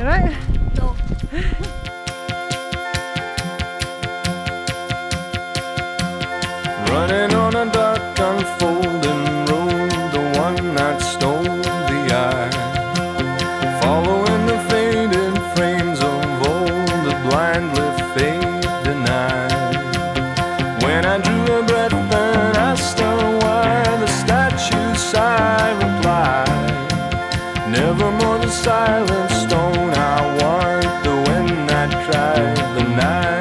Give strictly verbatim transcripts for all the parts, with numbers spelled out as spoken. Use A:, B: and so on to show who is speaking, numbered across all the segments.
A: You right?
B: No.
C: Running on a dark, unfolding road, the one that stole the eye. Following the faded frames of old, the blindly fade denied. When I drew a breath and asked her why, the statue sigh replied, nevermore the silent stone I want, the wind that cried the night.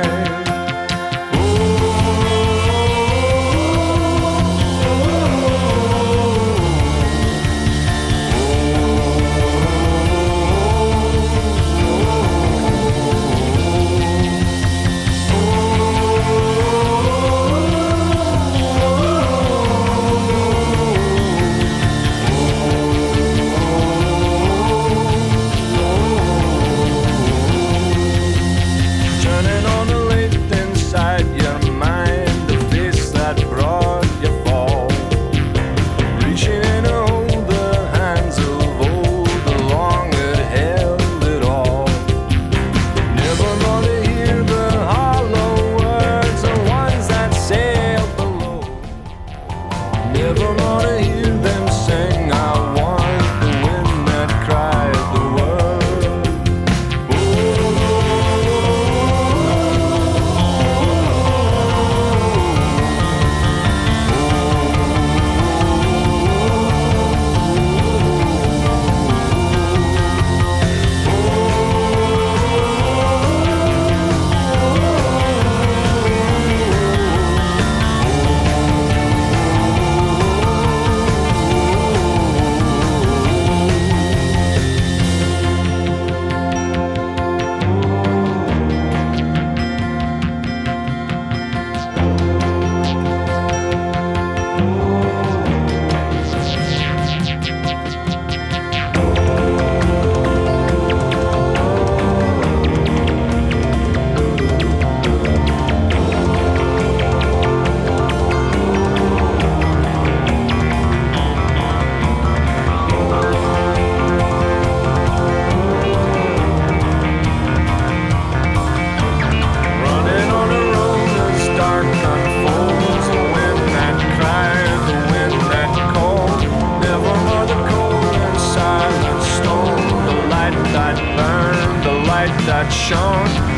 C: Never wanna hear them sing, I want the wind that cried the word. That shone